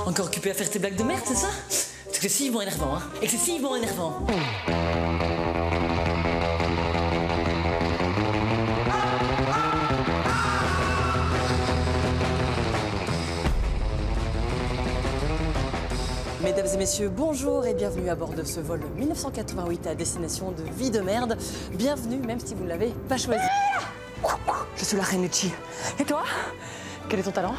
Encore occupé à faire tes blagues de merde, c'est ça? C'est excessivement énervant, hein. Excessivement énervant. Mesdames et messieurs, bonjour et bienvenue à bord de ce vol 1988 à destination de Vie de Merde. Bienvenue, même si vous ne l'avez pas choisi. Je suis la Renucci. Et toi? Quel est ton talent?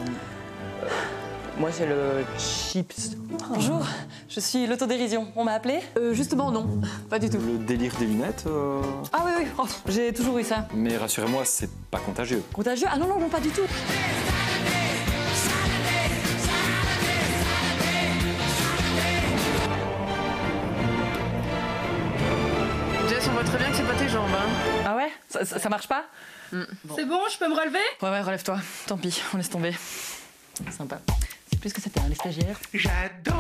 Moi, c'est le chips. Bonjour, je suis l'autodérision. On m'a appelé? Justement, non. Pas du tout. Le délire des lunettes. Ah oui, oh, j'ai toujours eu ça. Mais rassurez-moi, c'est pas contagieux. Contagieux? Ah non, non, non, pas du tout. Jess, on voit très bien que c'est pas tes jambes, hein. Ah ouais? Ça marche pas? Bon. C'est bon, je peux me relever? Ouais, relève-toi. Tant pis, on laisse tomber. Sympa. C'est plus que c'était, hein, les stagiaires. J'adore.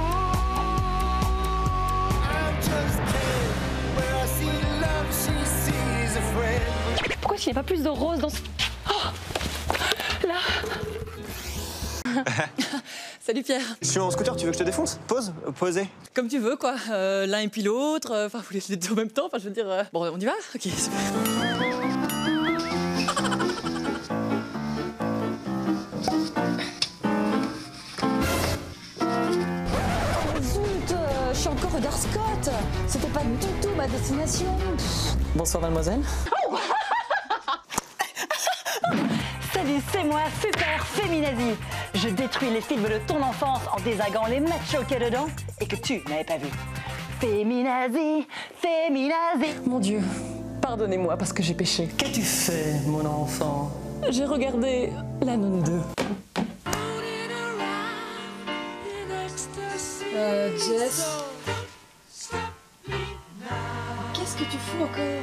Pourquoi il n'y a pas plus de rose dans ce... Oh là. Salut Pierre. Je suis en scooter, tu veux que je te défonce? Pose, posez. Comme tu veux, quoi. L'un et puis l'autre. Enfin, vous les deux en même temps. Enfin, je veux dire... Bon, on y va? Ok, super. Je suis encore rue d'Arscott. C'était pas du tout ma destination. Bonsoir, mademoiselle. Salut, c'est moi, Super Féminazie. Je détruis les films de ton enfance en désaguant les machos qu'il y a dedans et que tu n'avais pas vu. Féminazie, Féminazie. Mon Dieu, pardonnez-moi parce que j'ai péché. Qu'as-tu fait, mon enfant? J'ai regardé La Nonne 2. Jess. Qu'est-ce que tu fous encore?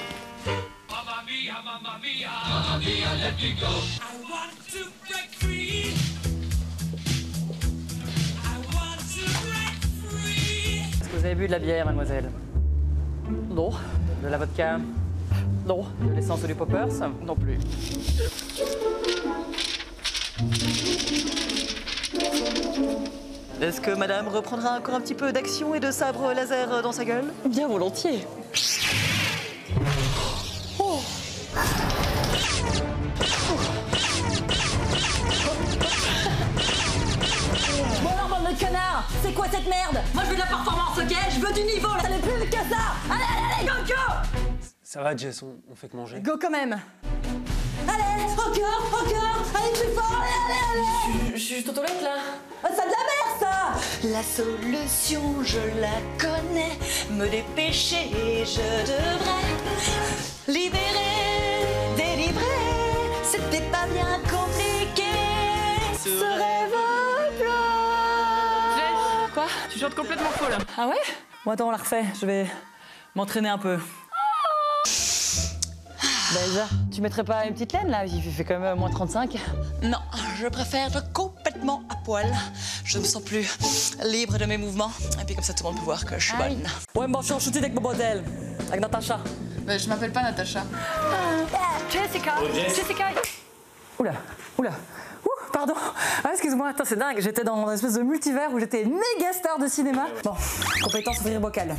Est-ce que vous avez bu de la bière, mademoiselle? Non. De la vodka? Non. De l'essence ou du poppers? Non plus. Est-ce que madame reprendra encore un petit peu d'action et de sabre laser dans sa gueule? Bien volontiers. Oh. Bon alors, bande de connards, c'est quoi cette merde? Moi je veux de la performance, ok? Je veux du niveau là. Ça n'est plus que ça. Allez, go, go. Ça va, Jess, on fait que manger. Go quand même. Allez, encore, allez plus fort, allez. Je suis juste aux toilettes là. Ah, ça de la merde, ça. La solution, je la connais. Me dépêcher, je devrais libérer, délivrer. C'était pas bien compliqué. Ce rêve Jess, Quoi? tu chantes complètement faux, là. Ah ouais? Bon attends, on la refait. Je vais m'entraîner un peu. Bah Elsa, tu mettrais pas une petite laine là? Il fait quand même moins 35. Non, je préfère être complètement à poil. Je me sens plus libre de mes mouvements. Et puis comme ça, tout le monde peut voir que je suis bonne. Ouais, bon, je suis en shooting avec mon modèle. Avec Natacha. Bah, je m'appelle pas Natacha. Jessica, Jessica. Oula. Ouh, pardon. Ah, excuse-moi, attends, c'est dingue. J'étais dans une espèce de multivers où j'étais méga star de cinéma. Bon, compétence ouvrir bocal.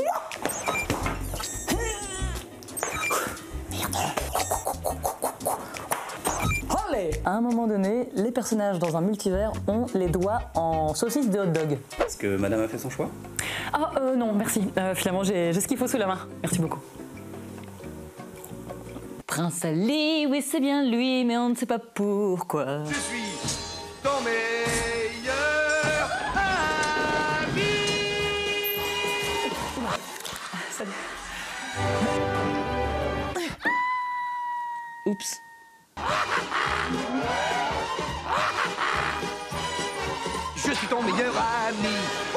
Allez. À un moment donné, les personnages dans un multivers ont les doigts en saucisse de hot dog. Est-ce que madame a fait son choix? Ah, non, merci. Finalement, j'ai ce qu'il faut sous la main. Merci beaucoup. Prince Ali, oui, c'est bien lui, mais on ne sait pas pourquoi. Je suis ton meilleur ami. Salut. Oups. Je suis ton meilleur ami.